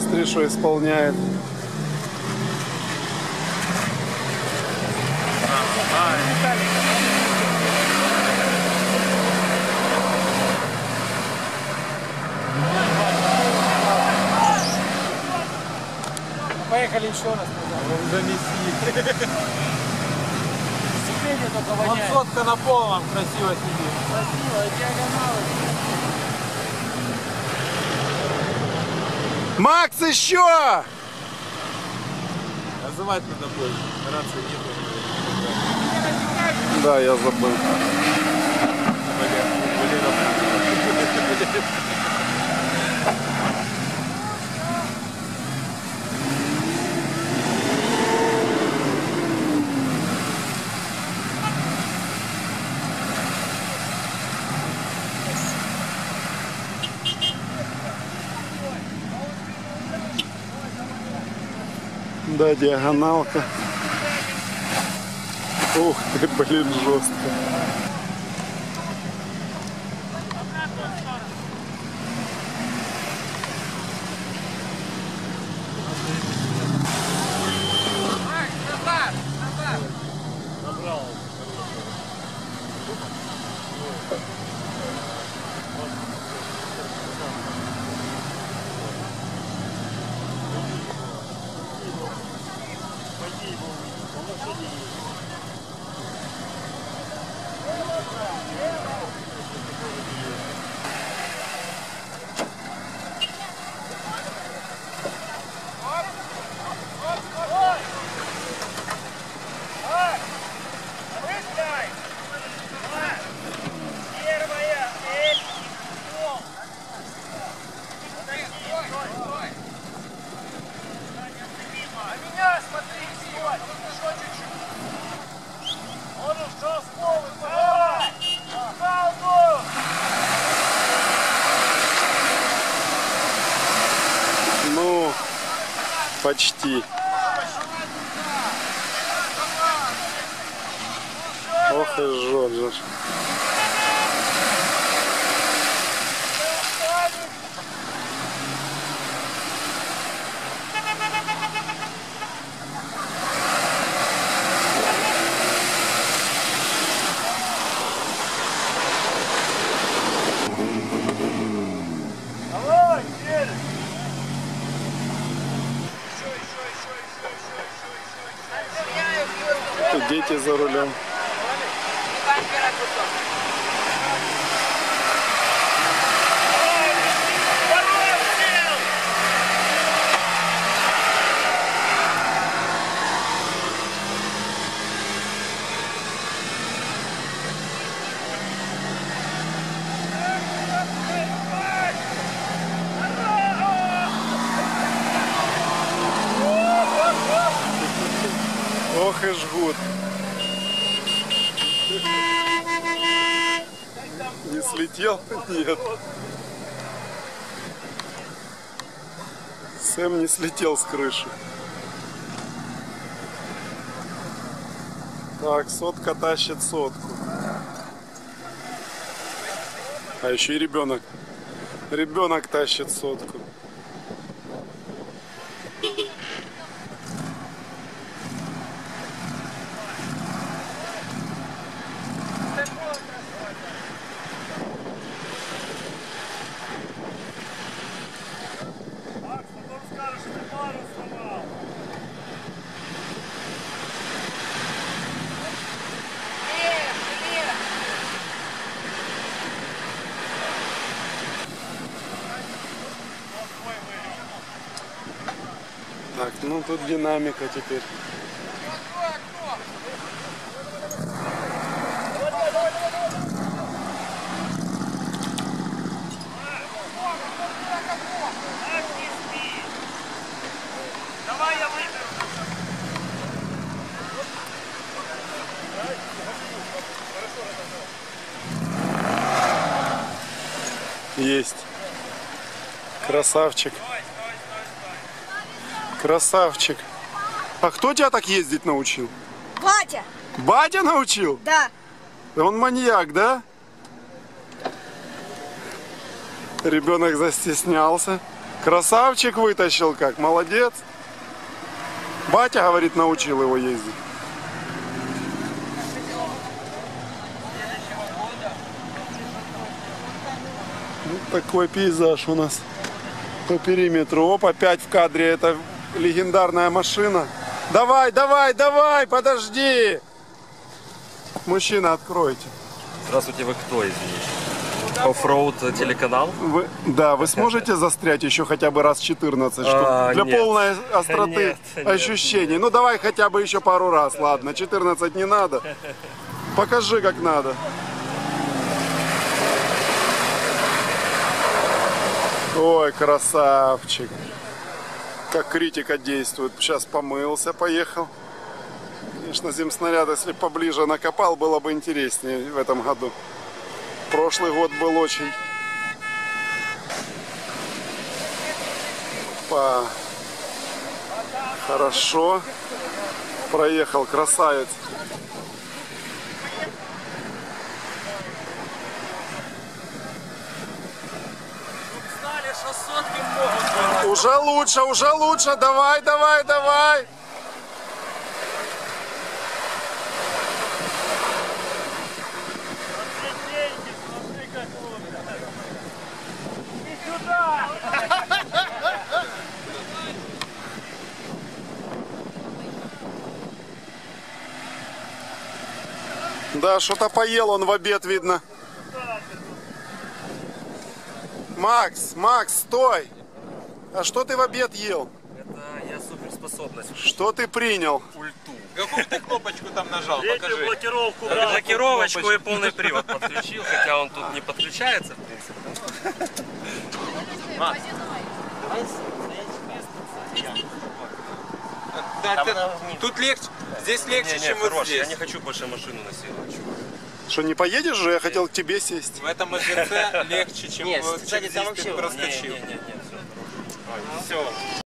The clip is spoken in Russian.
Смотри, что исполняет. Поехали еще раз. Занеси. Вот сотка на полном красиво сидит. Красиво, диагоналы. Макс, еще! Называть надо будет. Рации нет. Да, я забыл. Да, диагоналка. Ух ты, блин, жестко. Ну, почти. Ох и жжет же. Дети за рулем. Ох и жгут. Не слетел? Нет. Сэм не слетел с крыши. Так, сотка тащит сотку. А еще и ребенок. Ребенок тащит сотку. Так, ну тут динамика теперь. Давай я выберу. Есть. Красавчик. Красавчик. А кто тебя так ездить научил? Батя! Батя научил? Да. Он маньяк, да? Ребенок застеснялся. Красавчик вытащил как, молодец. Батя, говорит, научил его ездить. Вот такой пейзаж у нас по периметру. Оп, опять в кадре эта легендарная машина. Давай, давай, давай, подожди. Мужчина, откройте. Здравствуйте, вы кто, извините? Оффроуд телеканал? Да, вы сможете застрять еще хотя бы раз 14, чтобы для нет. полной остроты Нет. ощущений. Ну давай хотя бы еще пару раз, ладно, 14 не надо. Покажи, как надо. Ой, красавчик. Как критика действует. Сейчас помылся, поехал. Конечно, зимснаряд, если поближе накопал, было бы интереснее в этом году. Прошлый год был очень... Опа. Хорошо. Проехал, красавец. Знали, что сотки могут быть. Уже лучше. Давай, давай, давай. Деньги, смотри, как лучше. Иди сюда. Да, что-то поел он в обед, видно. Макс, стой. А что ты в обед ел? Это я суперспособность. Что ты принял? Ульту. Какую ты кнопочку там нажал? Третью Покажи. блокировку. Блокировочку и полный привод подключил, хотя он тут не подключается, в принципе. Тут легче. Здесь легче, Не, чем вот хорош, я здесь. не хочу больше машину насиловать. Что, не поедешь же? Я хотел к тебе сесть. В этом АЗЦ легче, чем Нет, вот кстати, чем там здесь ты вообще- проскочил. Не, все. Все.